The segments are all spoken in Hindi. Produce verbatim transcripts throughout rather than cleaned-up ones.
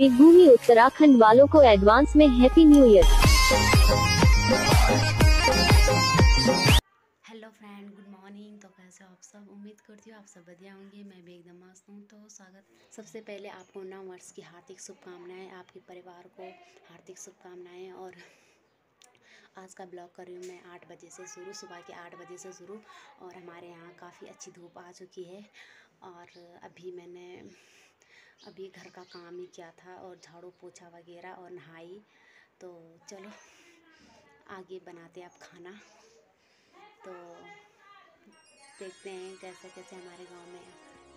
देवभूमि उत्तराखंड वालों को एडवांस में happy new year. Hello friend, good morning. तो कैसे हो आप सब? उम्मीद करती हूँ आप सब बढ़िया होंगे। मैं भी एकदम मस्त हूँ। तो स्वागत सबसे पहले आपको नव वर्ष की हार्दिक शुभकामनाएं, आपके परिवार को हार्दिक शुभकामनाएं। और आज का ब्लॉग कर रही हूँ मैं आठ बजे से शुरू, सुबह के आठ बजे से शुरू। और हमारे यहाँ काफ़ी अच्छी धूप आ चुकी है। और अभी मैंने अभी घर का काम ही किया था और झाड़ू पोछा वगैरह और नहाई। तो चलो आगे बनाते हैं अब खाना। तो देखते हैं कैसे कैसे हमारे गांव में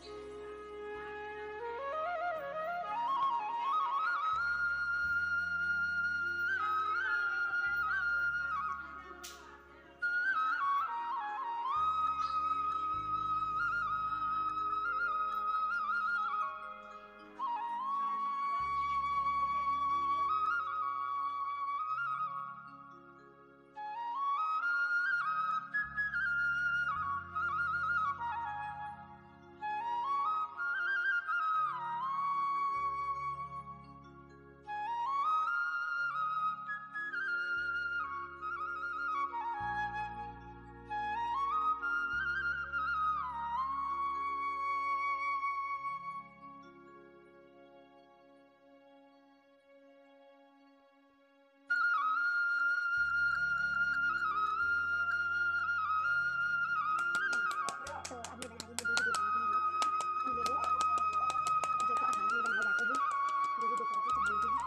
तो अब मैं बना रही हूँ दूध दूध पीले वो जो कि पहाड़ों में बनाए जाते हैं, जो भी दोपहर को चढ़ाने के लिए।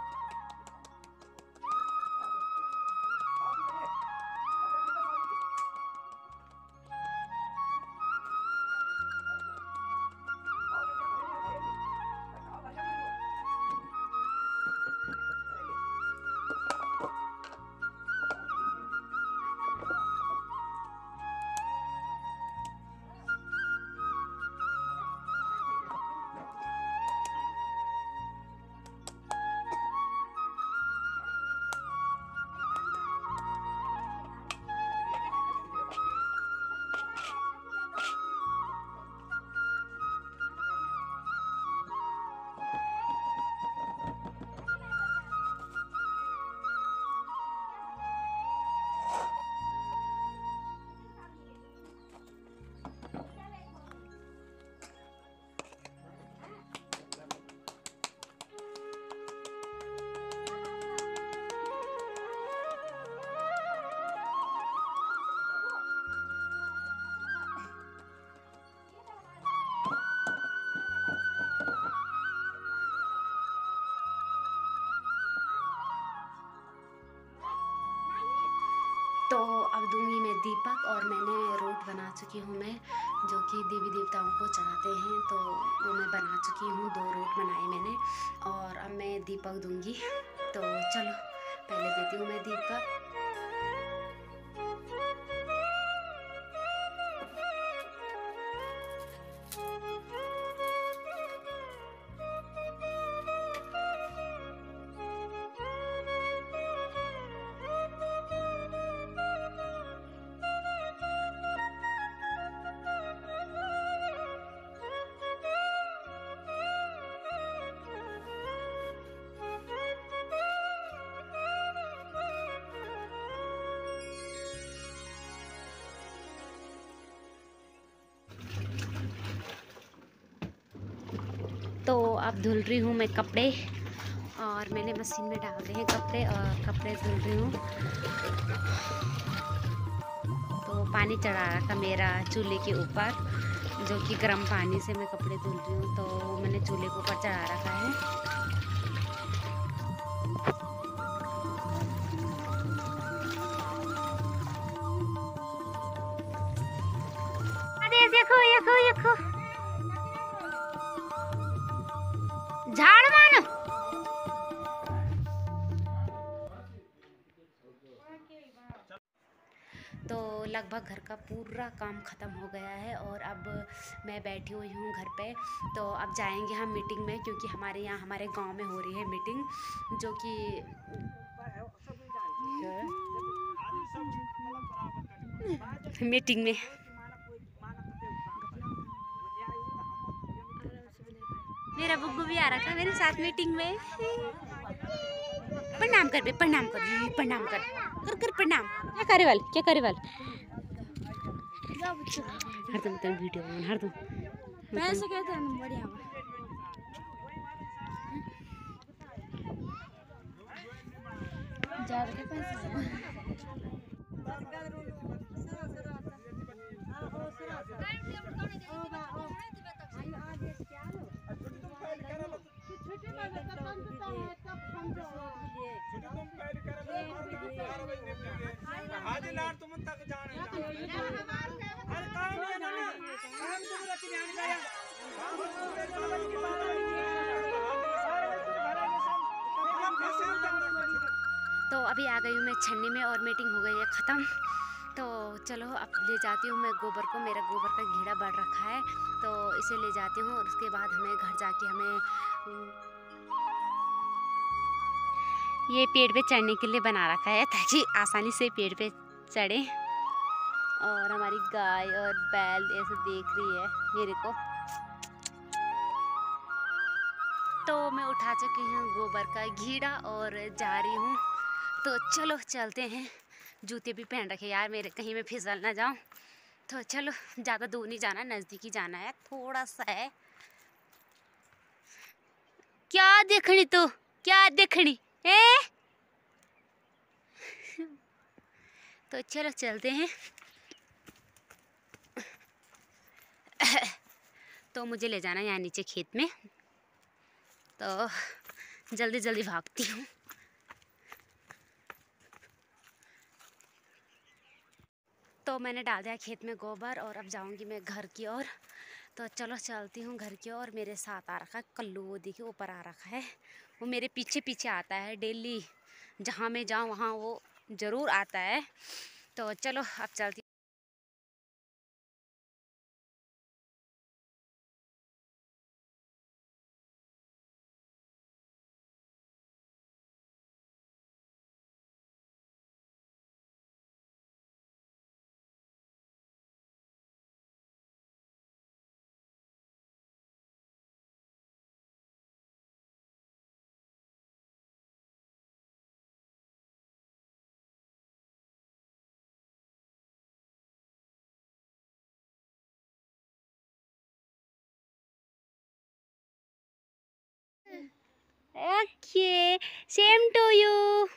तो अब दूंगी मैं दीपक। और मैंने रोट बना चुकी हूँ मैं, जो कि देवी देवताओं को चढ़ाते हैं। तो वो मैं बना चुकी हूँ, दो रोट बनाए मैंने। और अब मैं दीपक दूंगी। तो चलो पहले देती हूँ मैं दीपक। तो अब धुल रही हूँ मैं कपड़े, और मैंने मशीन में डाल दिए हैं कपड़े और कपड़े धुल रही हूँ। तो पानी चढ़ा रखा मेरा चूल्हे के ऊपर, जो कि गर्म पानी से मैं कपड़े धुल रही हूँ। तो मैंने चूल्हे के ऊपर चढ़ा रखा है। अरे देखो देखो देखो झाड़ मानो। तो लगभग घर का पूरा काम ख़त्म हो गया है और अब मैं बैठी हुई हूँ घर पे। तो अब जाएंगे हम मीटिंग में, क्योंकि हमारे यहाँ हमारे गांव में हो रही है मीटिंग, जो कि मीटिंग में मेरा बुग्गू भी आ रखा है मेरे साथ मीटिंग में। प्रणाम कर बे, प्रणाम कर, प्रणाम कर, कर कर प्रणाम। क्या करे वाल, क्या करे वाल? हरदम तुम वीडियो बना, हरदम पैसे कहते हैं बढ़िया जा के पैसे तो अभी आ गई हूँ मैं छन्नी में और मीटिंग हो गई है ख़त्म। तो चलो अब ले जाती हूँ मैं गोबर को, मेरा गोबर का घेरा बढ़ रखा है तो इसे ले जाती हूँ और उसके बाद हमें घर जाके हमें ये पेड़ पे चढ़ने के लिए बना रखा है ताकि आसानी से पेड़ पे चढ़े। और हमारी गाय और बैल ऐसे देख रही है मेरे को। तो मैं उठा चुकी हूँ गोबर का घेरा और जा रही हूँ। तो चलो चलते हैं। जूते भी पहन रखे यार मेरे, कहीं मैं फिसल ना जाऊँ। तो चलो, ज़्यादा दूर नहीं जाना, नज़दीक ही जाना है, थोड़ा सा है। क्या देखनी तो, क्या देखनी है? तो चलो चलते हैं। तो मुझे ले जाना है यहाँ नीचे खेत में, तो जल्दी जल्दी भागती हूँ। तो मैंने डाल दिया खेत में गोबर और अब जाऊंगी मैं घर की ओर। तो चलो चलती हूँ घर की ओर। मेरे साथ आ रखा है कल्लू, वो देखिए ऊपर आ रखा है, वो मेरे पीछे पीछे आता है डेली, जहाँ मैं जाऊँ वहाँ वो ज़रूर आता है। तो चलो अब चलती। Okay, same to you.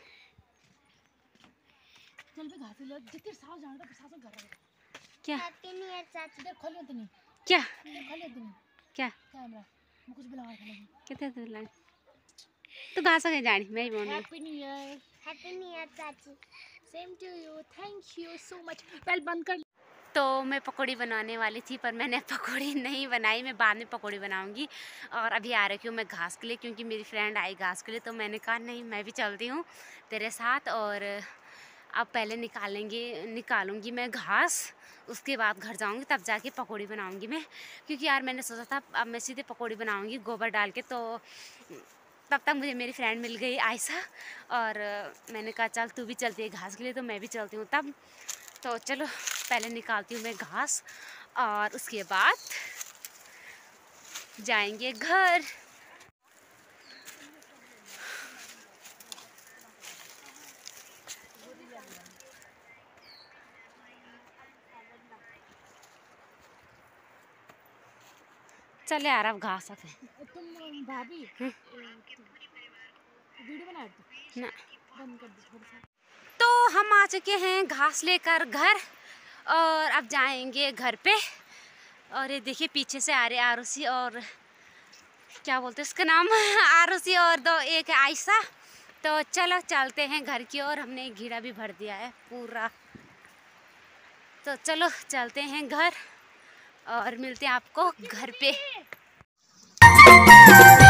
चल बे घास लो जितने साल जाना तो साल कर रहा है। क्या हैप्पी न्यू ईयर चाची। इधर खोलियो तो नहीं, क्या इधर खोलियो तो नहीं, क्या कैमरा मैं कुछ बुला रहा हूं। कितने दूर लग तो घास के जानी मैं ही बोल रही। Happy new year, happy new year चाची। Same to you, thank you so much. पहले बंद कर। तो मैं पकौड़ी बनाने वाली थी पर मैंने पकौड़ी नहीं बनाई, मैं बाद में पकौड़ी बनाऊंगी। और अभी आ रही हूँ मैं घास के लिए, क्योंकि मेरी फ्रेंड आई घास के लिए। तो मैंने कहा नहीं, मैं भी चलती हूँ तेरे साथ। और अब पहले निकालेंगे निकालूंगी मैं घास, उसके बाद घर जाऊंगी, तब जाके पकौड़ी बनाऊंगी मैं। क्योंकि यार मैंने सोचा था अब मैं सीधे पकौड़ी बनाऊंगी गोबर डाल के। तो तब तक मुझे मेरी फ्रेंड मिल गई आयशा, और मैंने कहा चल तू भी चलती है घास के लिए, तो मैं भी चलती हूँ तब। तो चलो पहले निकालती हूँ मैं घास और उसके बाद जाएंगे घर। चले यार अब घास आते तुम भाभी वीडियो बना रही ना। बंद कर दो थोड़ा सा। तो हम आ चुके हैं घास लेकर घर, और अब जाएंगे घर पे। और ये देखिए पीछे से आ रहे आरुषि और क्या बोलते हैं उसका नाम आरुषि और दो एक है आयशा। तो चलो चलते हैं घर की ओर। हमने घीड़ा भी भर दिया है पूरा। तो चलो चलते हैं घर और मिलते हैं आपको घर पे।